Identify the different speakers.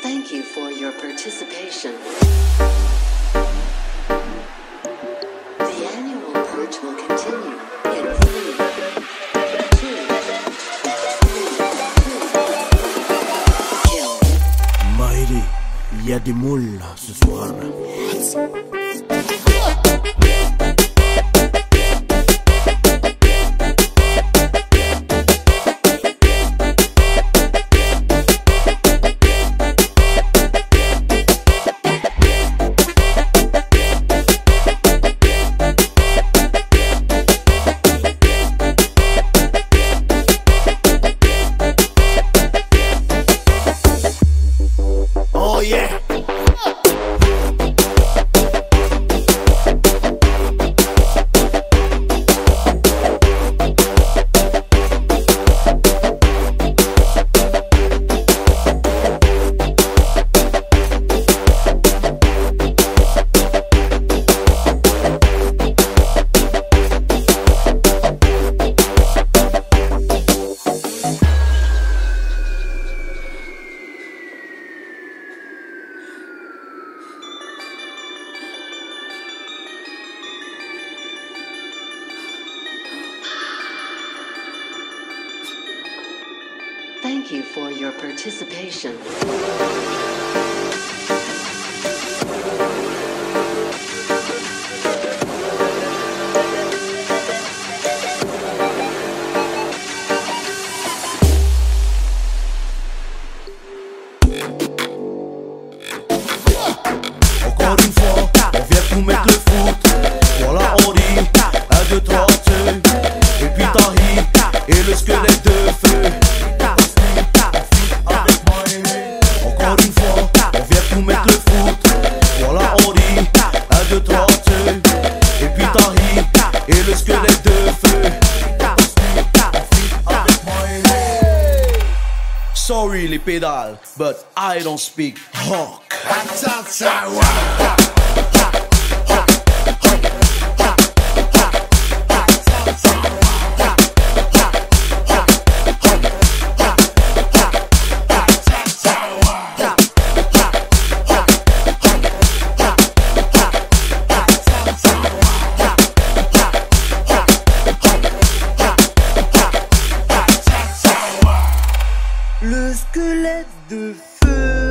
Speaker 1: Thank you for your participation. The annual purge will continue in 3, 2, 1. Kill.
Speaker 2: Maïri, il y a des moules là, ce soir. Oh yeah!
Speaker 1: Thank you for your participation.
Speaker 2: Encore une fois, on vient pour mettre le foot. Voilà, on dit 1, 2, 3, et puis Tahi et le squelette de feu. Encore une fois, on vient pour mettre le foot. Voilà, on dit 1, 2, 3, et puis Tahi et le squelette de feu. Sorry les pédales, but I don't speak honk.
Speaker 3: Le squelette de feu.